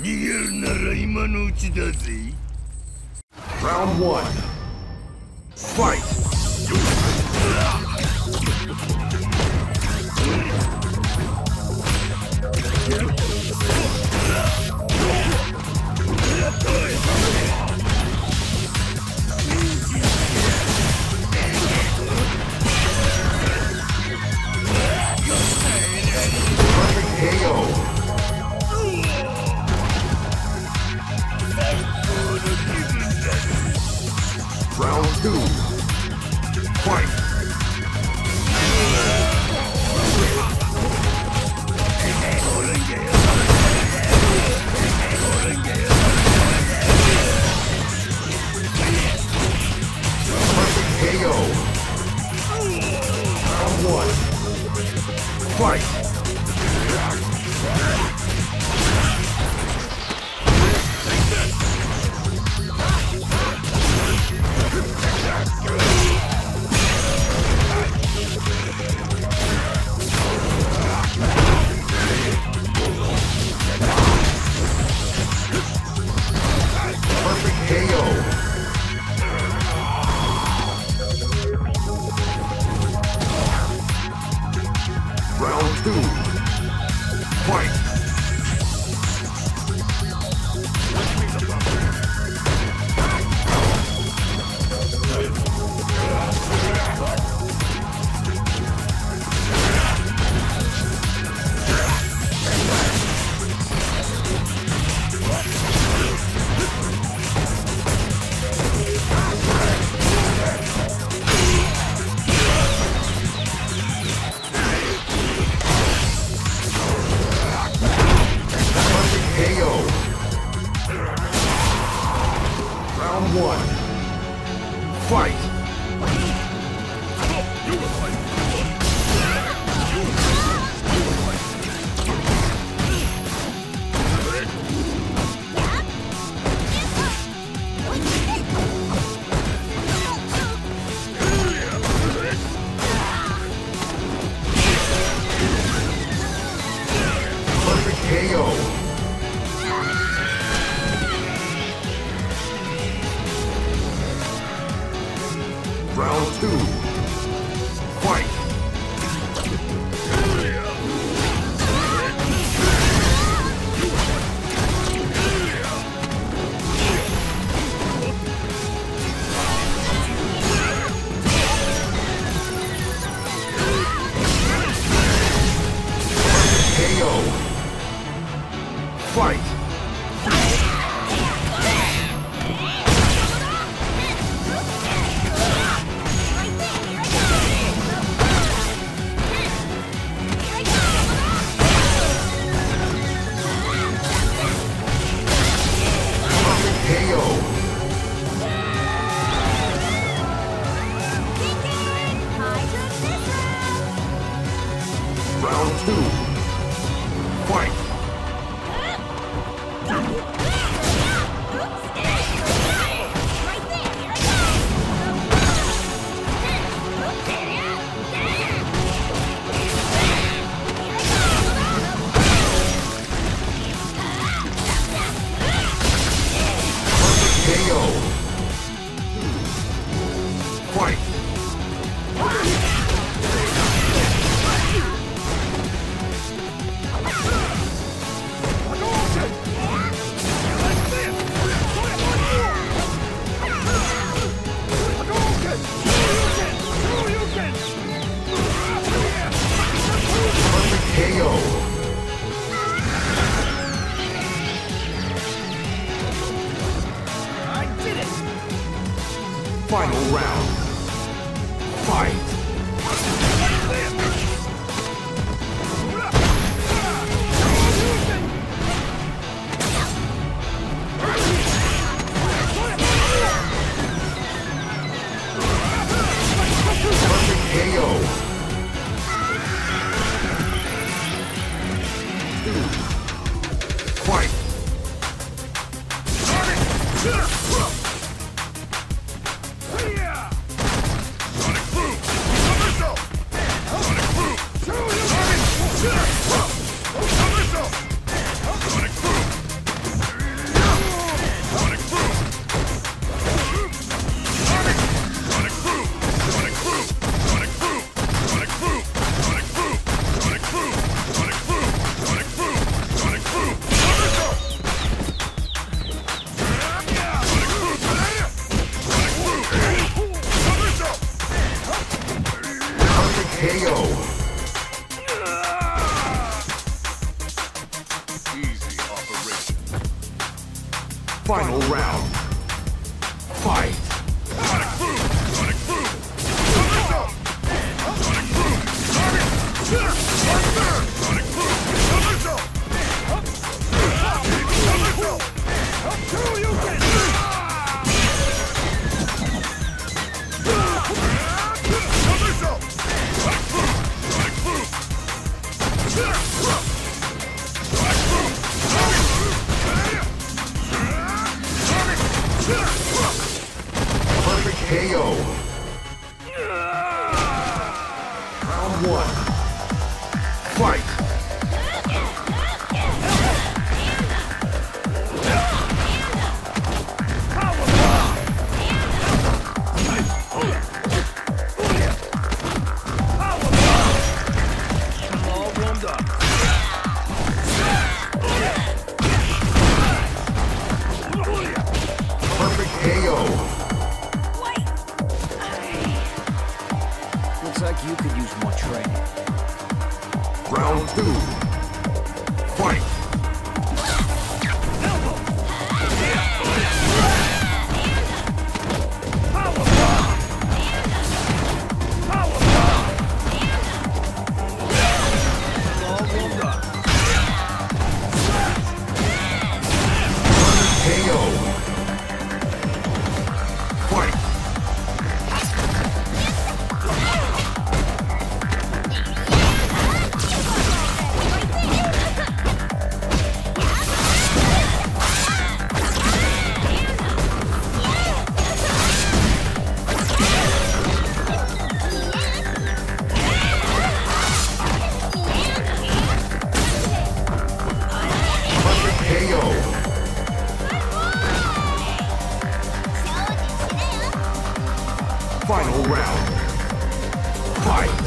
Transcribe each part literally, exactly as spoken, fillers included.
逃げるなら今のうちだぜ。 Round one. Fight! Perfect K O. Round two. Fight! Perfect K O. Round one. Fight! K O. Round two. Fight. K O. Round one. Fight. Perfect K O. Round two. Fight! K O. Fight! K O. Round two. Fight. K O. Fight. Perfect K O. Final round. Fight! Perfect K O. Fight! Final round. Fight. Sonic boom! Sonic boom! Sonic boom! Sonic boom! Sonic boom! Sonic boom! Sonic boom! Sonic boom! Sonic boom! Sonic boom! Perfect K O. Round one. Fight. K O. Looks like you could use more training. Round two. Fight. K O. Fight. K O. Final round. Fight.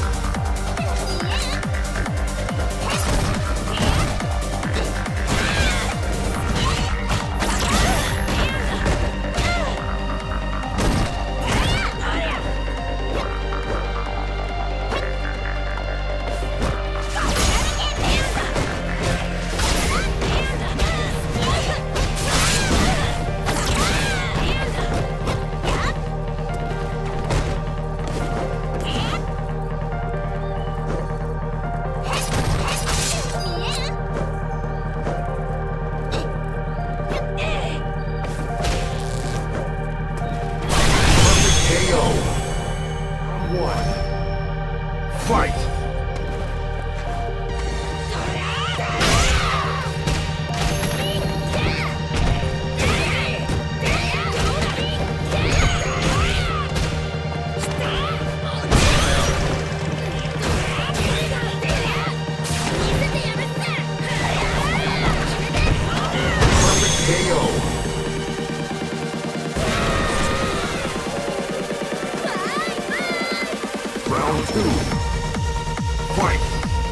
K O. One. Fight. K O. Round two. Fight.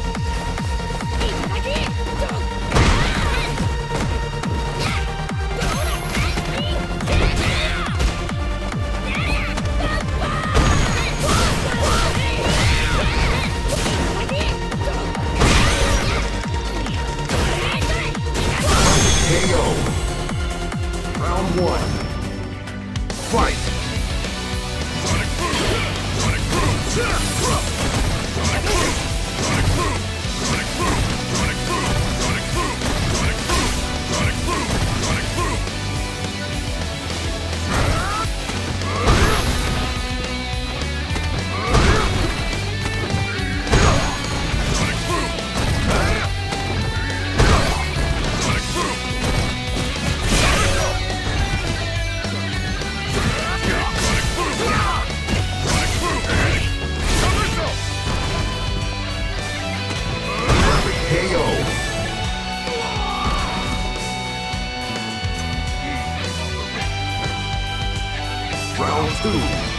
K O. Round one. Fight. Sonic boom! Sonic boom! Sonic boom! Sonic boom! Sonic boom! Sonic boom! Sonic boom! Sonic boom! Sonic boom! Sonic boom! Sonic boom! Sonic boom! Sonic boom! Perfect K O. Round two.